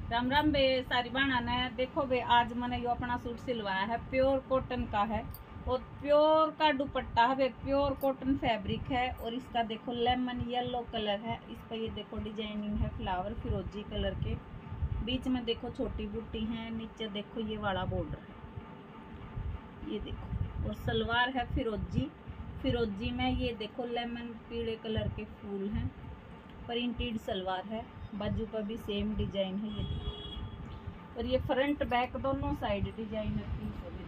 राम राम बे सारी बाणा ने देखो बे, आज मैंने यो अपना सूट सिलवाया है, प्योर कॉटन का है और प्योर का दुपट्टा है बे, प्योर कॉटन फैब्रिक है। और इसका देखो लेमन येलो कलर है, इस पर ये देखो डिजाइनिंग है फ्लावर फिरोजी कलर के, बीच में देखो छोटी बूटी है, नीचे देखो ये वाला बॉर्डर है, ये देखो। और सलवार है फिरोजी, फिरोजी में ये देखो लेमन पीले कलर के फूल हैं, प्रिंटेड सलवार है, बाजू पर भी सेम डिजाइन है ये देखो। और ये फ्रंट बैक दोनों साइड डिजाइनर पीस है,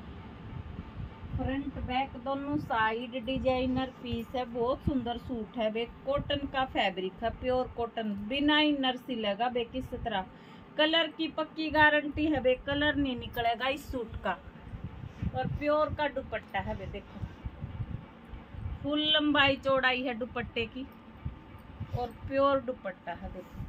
फ्रंट बैक दोनों साइड डिजाइनर पीस है। बहुत सुंदर सूट है बे, कॉटन का फैब्रिक है, प्योर कॉटन, बिना इनर सिलेगा बे किस तरह। कलर की पक्की गारंटी है बे, कलर नहीं निकलेगा इस सूट का। और प्योर का दुपट्टा है बे, देखो फुल लंबाई चौड़ाई है दुपट्टे की और प्योर दुपट्टा है। देखो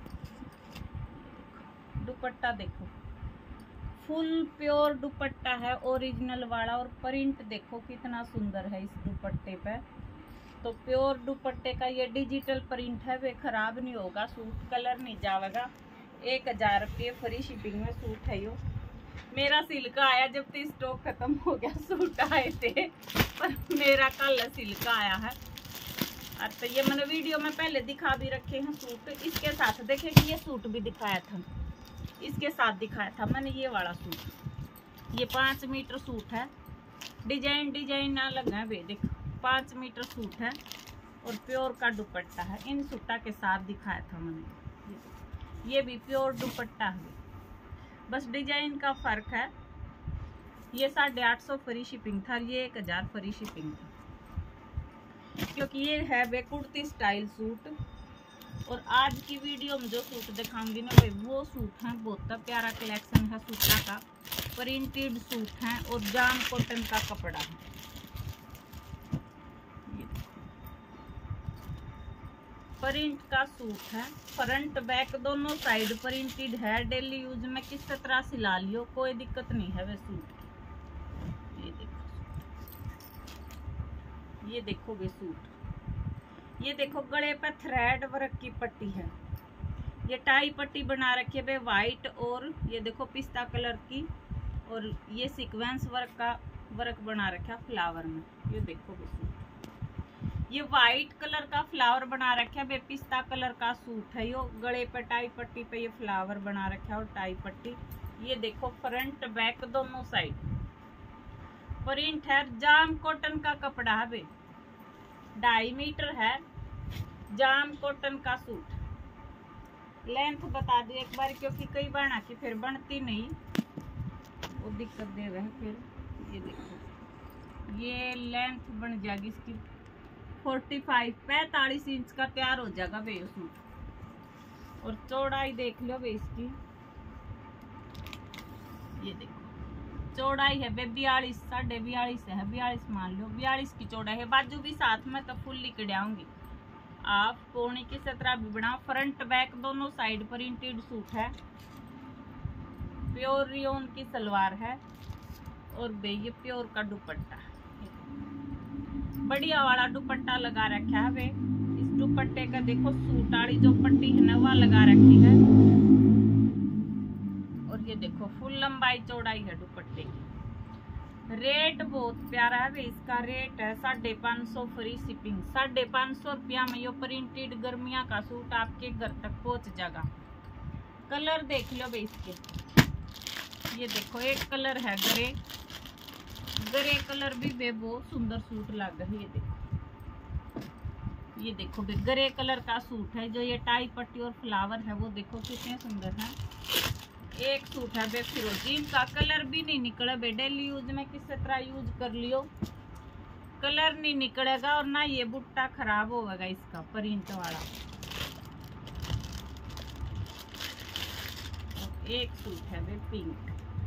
दुपट्टा देखो, फुल प्योर दुपट्टा है ओरिजिनल वाला। और प्रिंट देखो कितना सुंदर है इस दुपट्टे पे। तो प्योर दुपट्टे का ये डिजिटल प्रिंट है वे, खराब नहीं होगा सूट, कलर नहीं जाएगा। 1000 रुपये फ्री शिपिंग में सूट है यो। मेरा सिल्का आया जब तो स्टॉक खत्म हो गया, सूट आए थे पर मेरा कल सिल्का आया है। तो ये मैंने वीडियो में पहले दिखा भी रखे हैं सूट, इसके साथ देखे कि ये सूट भी दिखाया था, इसके साथ दिखाया था मैंने ये वाला सूट। ये 5 मीटर सूट है, डिजाइन ना लगा बे, देखो 5 मीटर सूट है और प्योर का दुपट्टा है। इन सूटा के साथ दिखाया था मैंने, ये भी प्योर दुपट्टा है, बस डिजाइन का फर्क है। ये 850 फ्री शिपिंग था, ये 1000 फ्री शिपिंग था, क्योंकि ये है बे कुर्ती स्टाइल सूट। और आज की वीडियो में जो सूट दिखाऊंगी ना भाई, वो सूट है, बहुत प्यारा कलेक्शन है सूटा का, प्रिंटेड सूट है और जाम कॉटन का कपड़ा है। प्रिंट का सूट है, फ्रंट बैक दोनों साइड प्रिंटेड है, डेली यूज में किस तरह सिला लियो, कोई दिक्कत नहीं है वे सूट। ये देखो, ये देखो वे सूट, ये देखो गले पे थ्रेड वर्क की पट्टी है, ये टाई पट्टी बना रखी है बे वाइट, और ये देखो पिस्ता कलर की, और ये सीक्वेंस वर्क का वर्क बना रखा फ्लावर में। ये देखो बे सूट, ये वाइट कलर का फ्लावर बना रखा है बे, पिस्ता कलर का सूट है यो। गले पे टाई पट्टी पे ये फ्लावर बना रखा है और टाई पट्टी। ये देखो फ्रंट बैक दोनों साइड प्रिंट है, जाम कॉटन का कपड़ा है बे, 2.5 मीटर है, जाम कॉटन का सूट। लेंथ बता दो एक बार, क्योंकि कई बार की फिर बनती नहीं, वो दिक्कत दे रहे हैं फिर। ये देखो, ये लेंथ बन जाएगी इसकी 45 इंच का तैयार हो जाएगा बे सूट। और चौड़ाई देख लो बे इसकी, ये देखो चौड़ाई है बे 42, 42.5 है, 42 मान लो, 42 की चौड़ाई है। बाजू भी साथ में तो फुल लिख आऊंगी, आप पौनी की 17 भी बनाओ। फ्रंट बैक दोनों साइड प्रिंटेड सूट है, प्योर रियोन की सलवार है और बे ये प्योर का दुपट्टा, बढ़िया वाला दुपट्टा लगा रखा है बे। इस दुपट्टे का देखो सूट वाली जो पट्टी है ना वह लगा रखी है। और ये देखो फुल लंबाई चौड़ाई है दुपट्टे की। रेट बहुत प्यारा है बे, इसका रेट है 550 फ्री शिपिंग। 550 रुपया में ये प्रिंटेड गर्मिया का सूट आपके घर तक पहुंच जाएगा। कलर देख लो बे इसके, ये देखो एक कलर है ग्रे, ग्रे कलर भी बे बहुत सुंदर सूट लग रहा है। ये देखो बे ग्रे कलर का सूट है, जो ये टाई पट्टी और फ्लावर है वो देखो कितने सुंदर है। एक सूट है बे फिरोजी, का कलर भी नहीं निकला बे, डेली यूज में किस तरह यूज कर लियो, कलर नहीं निकलेगा और ना ये बुट्टा खराब होगा इसका प्रिंट वाला। एक सूट है बे पिंक,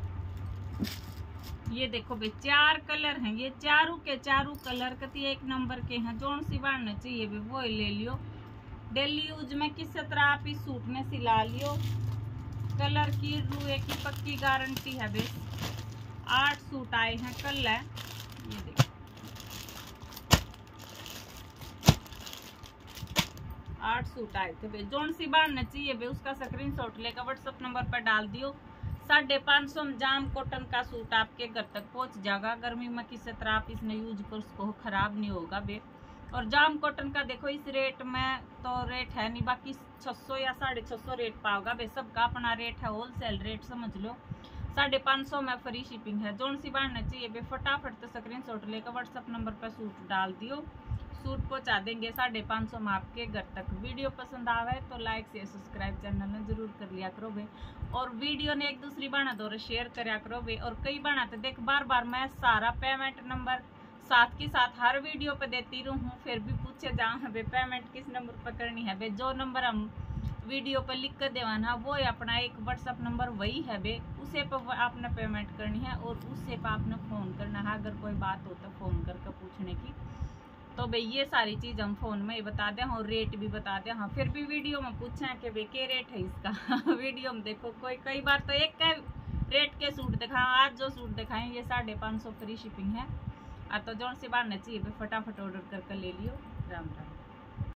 ये देखो बे 4 कलर हैं, ये चारों के चारों कलर कति 1 नंबर के हैं। जोन सी बनना चाहिए बे वो ले लियो, डेली यूज में किस तरह आप इस सूट में सिला लियो। कलर की रुए की पक्की गारंटी है बे। 8 सूट आए हैं कल है, ये देखो 8 सूट आए थे भाई। जोन सी बाढ़ चाहिए भाई उसका स्क्रीनशॉट लेकर व्हाट्सएप नंबर पर डाल दियो। 550 में जाम कॉटन का सूट आपके घर तक पहुंच जाएगा। गर्मी में किसी तरह आप इसने यूज कर उसको खराब नहीं होगा बे। और जाम कॉटन का देखो इस रेट में तो रेट है नहीं, बाकी 600 या 650 रेट पाओगा बे। सबका अपना रेट है, होलसेल रेट समझ लो। 550 में फ्री शिपिंग है। जोन सी बाढ़ चाहिए बे फटाफट तो स्क्रीनशॉट लेकर व्हाट्सएप नंबर पर सूट डाल दियो, सूट पहुंचा देंगे 550 में आपके घर तक। वीडियो पसंद आवे तो लाइक शेयर सब्सक्राइब चैनल ने जरूर कर लिया करो बे। और वीडियो ने एक दूसरी बाना दो शेयर करया करो बे। और कई बाना तो देख बार बार मैं सारा पेमेंट नंबर साथ के साथ हर वीडियो पे देती रहूँ, फिर भी पूछे जाऊँ बे पेमेंट किस नंबर पर करनी है बे। जो नंबर हम वीडियो पर लिख कर देवाना वो अपना एक व्हाट्सअप नंबर वही है बे, उसे पर आपने पेमेंट करनी है और उससे पर आपने फ़ोन करना है। अगर कोई बात हो तो फ़ोन करके पूछने की। तो भाई ये सारी चीज़ हम फ़ोन में ही बता दें और रेट भी बता दें। हाँ फिर भी वीडियो में पूछें कि भाई क्या रेट है इसका वीडियो में देखो कोई कई बार तो एक का रेट के सूट दिखा। आज जो सूट दिखाएं ये 550 फ्री शिपिंग है। तो जोन सी बार चाहिए फटाफट ऑर्डर करके ले लियो। राम राम।